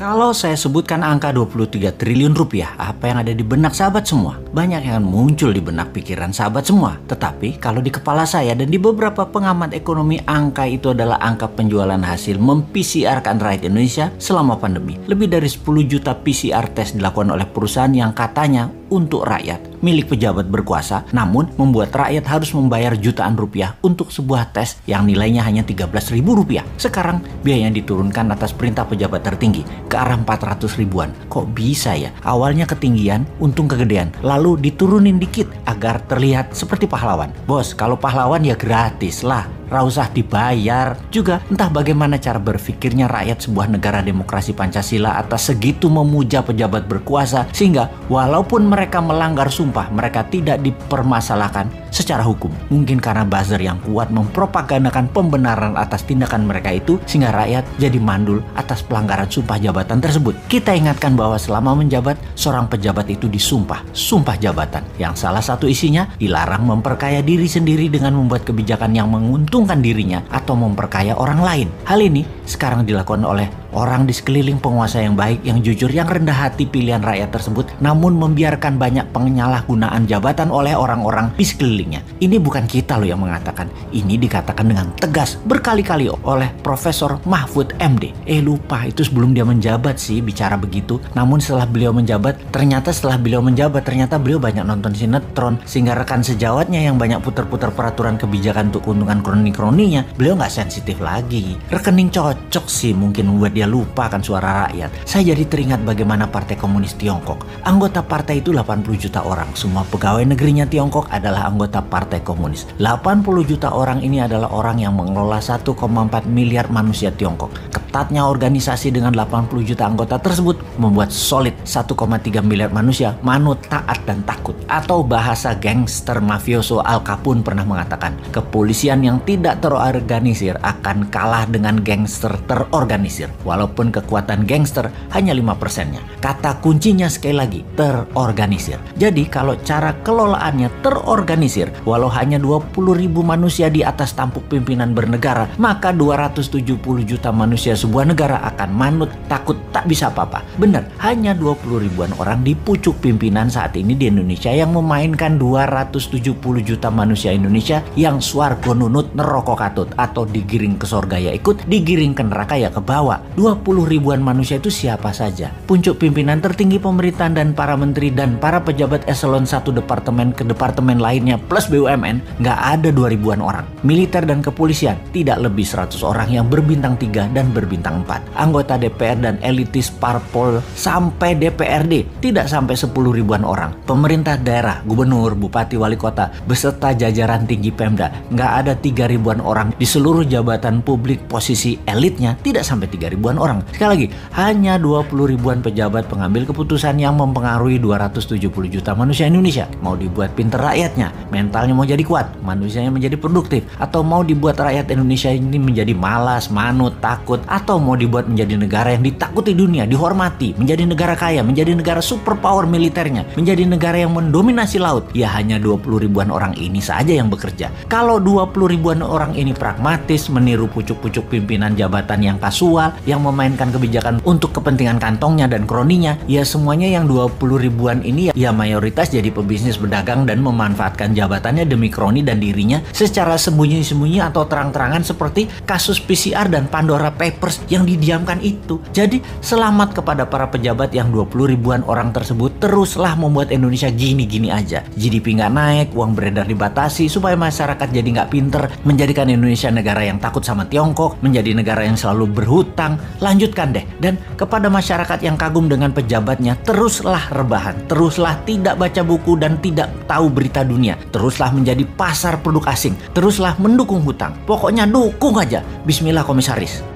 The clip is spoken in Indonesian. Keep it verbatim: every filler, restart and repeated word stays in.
Kalau saya sebutkan angka dua puluh tiga triliun rupiah, apa yang ada di benak sahabat semua? Banyak yang muncul di benak pikiran sahabat semua. Tetapi kalau di kepala saya dan di beberapa pengamat ekonomi, angka itu adalah angka penjualan hasil mem-P C R-kan rakyat Indonesia selama pandemi. Lebih dari sepuluh juta P C R tes dilakukan oleh perusahaan yang katanya untuk rakyat, milik pejabat berkuasa, namun membuat rakyat harus membayar jutaan rupiah untuk sebuah tes yang nilainya hanya tiga belas ribu rupiah. Sekarang biayanya diturunkan atas perintah pejabat tertinggi ke arah empat ratus ribuan. Kok bisa ya? Awalnya ketinggian, untung kegedean, lalu diturunin dikit agar terlihat seperti pahlawan. Bos, kalau pahlawan ya gratis lah, nggak usah dibayar. Juga entah bagaimana cara berpikirnya rakyat sebuah negara demokrasi Pancasila atas segitu memuja pejabat berkuasa, sehingga walaupun mereka melanggar sumpah, mereka tidak dipermasalahkan secara hukum. Mungkin karena buzzer yang kuat mempropagandakan pembenaran atas tindakan mereka itu, sehingga rakyat jadi mandul atas pelanggaran sumpah jabatan tersebut. Kita ingatkan bahwa selama menjabat, seorang pejabat itu disumpah sumpah jabatan, yang salah satu isinya dilarang memperkaya diri sendiri dengan membuat kebijakan yang menguntungkan dirinya atau memperkaya orang lain. Hal ini sekarang dilakukan oleh orang di sekeliling penguasa yang baik, yang jujur, yang rendah hati pilihan rakyat tersebut, namun membiarkan banyak penyalahgunaan jabatan oleh orang-orang di sekelilingnya. Ini bukan kita loh yang mengatakan, ini dikatakan dengan tegas berkali-kali oleh Profesor Mahfud M D. Eh lupa, itu sebelum dia menjabat sih bicara begitu. Namun setelah beliau menjabat, ternyata setelah beliau menjabat, ternyata beliau banyak nonton sinetron, sehingga rekan sejawatnya yang banyak putar-putar peraturan kebijakan untuk keuntungan kroni-kroninya, beliau nggak sensitif lagi. Rekening cocok sih mungkin membuat dia lupa akan suara rakyat. Saya jadi teringat bagaimana Partai Komunis Tiongkok. Anggota partai itu delapan puluh juta orang. Semua pegawai negerinya Tiongkok adalah anggota Partai Komunis. delapan puluh juta orang ini adalah orang yang mengelola satu koma empat miliar manusia Tiongkok. Ketatnya organisasi dengan delapan puluh juta anggota tersebut membuat solid satu koma tiga miliar manusia manut, taat, dan takut. Atau bahasa gangster mafioso Al Capone pernah mengatakan, kepolisian yang tidak terorganisir akan kalah dengan gangster terorganisir. Walaupun kekuatan gangster hanya lima persennya. Kata kuncinya sekali lagi, terorganisir. Jadi kalau cara kelolaannya terorganisir, walau hanya dua puluh ribu manusia di atas tampuk pimpinan bernegara, maka dua ratus tujuh puluh juta manusia sebuah negara akan manut, takut, tak bisa apa-apa. Benar, hanya dua puluh ribuan orang di pucuk pimpinan saat ini di Indonesia yang memainkan dua ratus tujuh puluh juta manusia Indonesia yang swargo nunut neroko katut, atau digiring ke sorga ya ikut, digiring ke neraka ya ke bawah. dua puluh ribuan manusia itu siapa saja? Puncuk pimpinan tertinggi pemerintahan dan para menteri dan para pejabat eselon satu departemen ke departemen lainnya plus B U M N, nggak ada dua ribuan orang. Militer dan kepolisian tidak lebih seratus orang yang berbintang tiga dan berbintang empat. Anggota D P R dan elitis parpol sampai D P R D tidak sampai sepuluh ribuan orang. Pemerintah daerah, gubernur, bupati, wali kota beserta jajaran tinggi Pemda, nggak ada tiga ribuan orang. Di seluruh jabatan publik posisi elitnya tidak sampai tiga ribuan orang. Sekali lagi, hanya dua puluh ribuan pejabat pengambil keputusan yang mempengaruhi dua ratus tujuh puluh juta manusia Indonesia. Mau dibuat pinter rakyatnya, mentalnya mau jadi kuat, manusianya menjadi produktif, atau mau dibuat rakyat Indonesia ini menjadi malas, manut, takut, atau mau dibuat menjadi negara yang ditakuti dunia, dihormati, menjadi negara kaya, menjadi negara superpower militernya, menjadi negara yang mendominasi laut. Ya hanya dua puluh ribuan orang ini saja yang bekerja. Kalau dua puluh ribuan orang ini pragmatis, meniru pucuk-pucuk pimpinan jabatan yang kasual, yang memainkan kebijakan untuk kepentingan kantongnya dan kroninya, ya semuanya yang dua puluh ribuan ini ya mayoritas jadi pebisnis berdagang dan memanfaatkan jabatannya demi kroni dan dirinya secara sembunyi-sembunyi atau terang-terangan, seperti kasus P C R dan Pandora Papers yang didiamkan itu. Jadi selamat kepada para pejabat yang dua puluh ribuan orang tersebut teruslah membuat Indonesia gini-gini aja. G D P nggak naik, uang beredar dibatasi supaya masyarakat jadi nggak pinter, menjadikan Indonesia negara yang takut sama Tiongkok, menjadi negara yang selalu berhutang. Lanjutkan deh. Dan kepada masyarakat yang kagum dengan pejabatnya, teruslah rebahan, teruslah tidak baca buku dan tidak tahu berita dunia, teruslah menjadi pasar produk asing, teruslah mendukung hutang. Pokoknya dukung aja. Bismillah komisaris.